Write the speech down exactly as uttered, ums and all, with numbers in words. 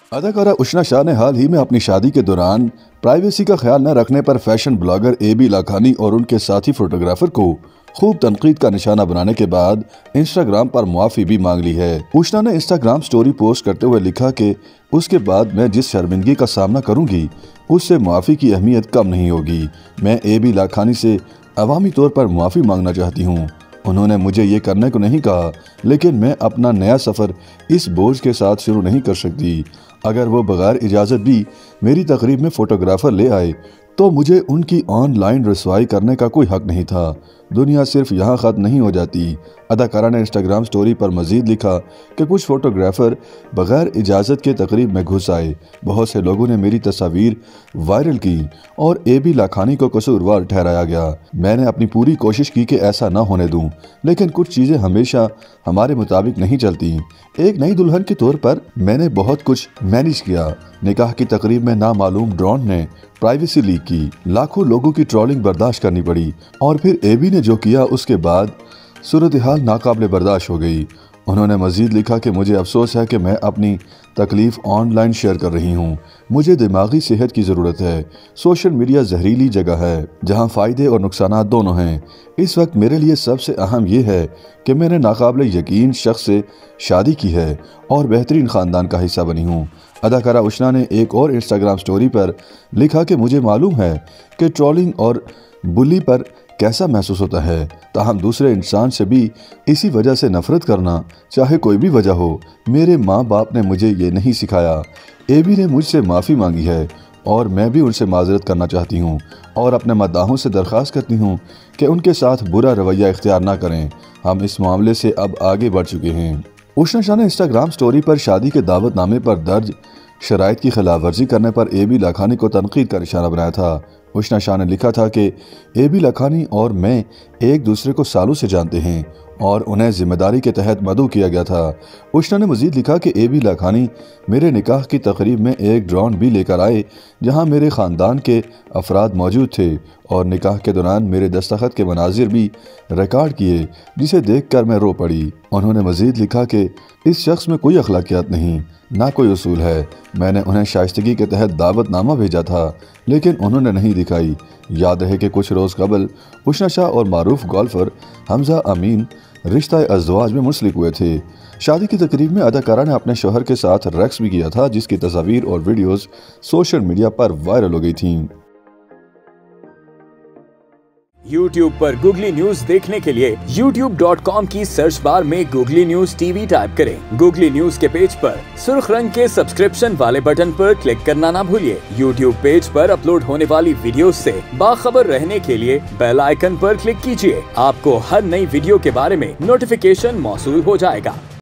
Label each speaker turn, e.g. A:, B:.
A: اداکارہ اشنا شاہ نے حال ہی میں اپنی شادی کے دوران پرائیویسی کا خیال نہ رکھنے پر fashion blogger A B Lakhani اور ان کے ساتھی فوٹوگرافر کو خوب تنقید کا نشانہ بنانے کے بعد انسٹاگرام پر معافی بھی مانگ لی ہے۔ اشنا نے انسٹاگرام سٹوری پوسٹ کرتے ہوئے لکھا کہ اس کے بعد میں جس شرمندگی کا سامنا کروں گی اس سے معافی کی اہمیت کم نہیں ہوگی۔ میں اے بی لاکھانی سے عوامی طور پر معافی مانگنا چاہتی ہوں۔ انہوں نے مجھے یہ کرنے کو نہیں کہا، لیکن میں اپنا نیا سفر اس بوجھ کے ساتھ شروع نہیں کر سکتی۔ اگر وہ بغیر اجازت بھی میری تقریب میں فوٹوگرافر لے آئے تو مجھے ان کی آن لائن رسوائی کرنے کا کوئی حق نہیں تھا۔ دنیا صرف یہاں ختم نہیں ہو جاتی۔ اداکارہ نے انسٹاگرام سٹوری پر مزید لکھا کہ کچھ فوٹوگرافر بغیر اجازت کے تقریب میں گھس آئے۔ بہت سے لوگوں نے میری تصاویر وائرل کی اور اے بی لاکھانی کو قصوروار ٹھہرایا گیا۔ میں نے اپنی پوری کوشش کی کہ ایسا نہ ہونے دوں، لیکن کچھ چیزیں ہمیشہ ہمارے مطابق نہیں چلتی۔ ایک نئی دلہن کے طور پر میں نے بہت کچھ مینیج کیا۔ نکاح کی تقریب میں نامعلوم ڈرون نے پرائیویسی لیک کی، لاکھوں لوگوں کی ٹرولنگ برداشت کرنی پڑی، اور پھر اے بی نے جو کیا اس کے بعد صورتحال ناقابل برداشت ہو گئی۔ انہوں نے مزید لکھا کہ مجھے افسوس ہے کہ میں اپنی تکلیف آن لائن شیئر کر رہی ہوں۔ مجھے دماغی صحت کی ضرورت ہے۔ سوشل میڈیا زہریلی جگہ ہے جہاں فائدے اور نقصانات دونوں ہیں۔ اس وقت میرے لیے سب سے اہم یہ ہے کہ میں نے ناقابل یقین شخص سے شادی کی ہے اور بہترین خاندان کا حصہ بنی ہوں۔ اداکارہ اشنا نے ایک اور انسٹاگرام سٹوری پر لکھا کہ مجھے معلوم ہے کہ ٹرولنگ اور بلی پر کیسا محسوس ہوتا ہے، تاہم دوسرے انسان سے بھی اسی وجہ سے نفرت کرنا، چاہے کوئی بھی وجہ ہو، میرے ماں باپ نے مجھے یہ نہیں سکھایا۔ اے بی نے مجھ سے معافی مانگی ہے اور میں بھی ان سے معذرت کرنا چاہتی ہوں اور اپنے مداحوں سے درخواست کرتی ہوں کہ ان کے ساتھ برا رویہ اختیار نہ کریں۔ ہم اس معاملے سے اب آگے بڑھ چکے ہیں۔ اشنا شاہ نے انسٹاگرام سٹوری پر شادی کے دعوت نامے پر درج شرائط کی خلاف ورزی کرنے پر اے بی لاکھانی کو تنقید کا نشانہ بنایا تھا۔ اشنا شاہ نے لکھا تھا کہ اے بی لاکھانی اور میں ایک دوسرے کو سالوں سے جانتے ہیں اور انہیں ذمہ داری کے تحت مدعو کیا گیا تھا۔ اشنا نے مزید لکھا کہ اے بی لاکھانی میرے نکاح کی تقریب میں ایک ڈرون بھی لے کر آئے جہاں میرے خاندان کے افراد موجود تھے اور نکاح کے دوران میرے دستخط کے مناظر بھی ریکارڈ کیے، جسے دیکھ کر میں رو پڑی۔ انہوں نے مزید لکھا کہ اس شخص میں کوئی اخلاقیات نہیں، نہ کوئی اصول ہے۔ میں نے انہیں شائستگی کے تحت دعوت نامہ بھیجا تھا، لیکن انہوں نے نہیں دکھائی۔ یاد رہے کہ کچھ روز قبل اشنا شاہ اور معروف گولفر حمزہ امین رشتہ ازدواج میں منسلک ہوئے تھے۔ شادی کی تقریب میں اداکارہ نے اپنے شوہر کے ساتھ رقص بھی کیا تھا، جس کی تصاویر اور ویڈیوز سوشل میڈیا پر وائرل ہو گئی تھیں۔
B: یوٹیوب پر گوگلی نیوز دیکھنے کے لیے یوٹیوب ڈاٹ کام کی سرچ بار میں گوگلی نیوز ٹی وی ٹائپ کریں۔ گوگلی نیوز کے پیج پر سرخ رنگ کے سبسکرپشن والے بٹن پر کلک کرنا نہ بھولیے۔ یوٹیوب پیج پر اپلوڈ ہونے والی ویڈیوز سے باخبر رہنے کے لیے بیل آئیکن پر کلک کیجیے۔ آپ کو ہر نئی ویڈیو کے بارے میں نوٹیفیکیشن موصول ہو جائے گا۔